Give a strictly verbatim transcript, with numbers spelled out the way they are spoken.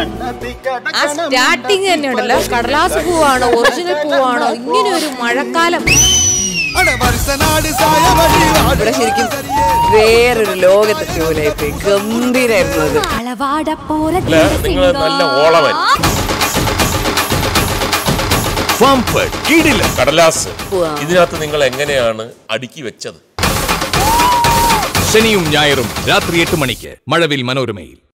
ആ സ്റ്റാർട്ടിങ് തന്നെ ഉണ്ടല്ലോ, കടലാസ് പൂവാണോ ഒറിജിനൽ പൂവാണോ, ഇങ്ങനെ ഒരു മഴക്കാലം. ഇവിടെ ശരിക്കും വേറൊരു ലോകത്തെ പോലെ ഗംഭീരായിരുന്നു അത്. കടലാസ് ഇതിനകത്ത് നിങ്ങൾ എങ്ങനെയാണ് അടുക്കി വെച്ചത്? ശനിയും ഞായറും രാത്രി എട്ട് മണിക്ക് മഴവിൽ മനോരമയിൽ.